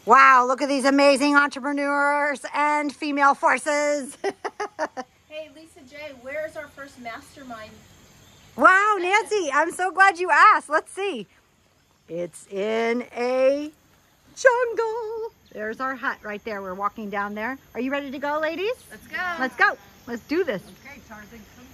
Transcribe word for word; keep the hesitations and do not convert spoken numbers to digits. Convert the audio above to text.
Wow, look at these amazing entrepreneurs and female forces. Hey, Lisa J, where's our first mastermind? Wow, Nancy, I'm so glad you asked. Let's see. It's in a jungle. There's our hut right there. We're walking down there. Are you ready to go, ladies? Let's go. Let's go. Let's do this. Okay, Tarzan, come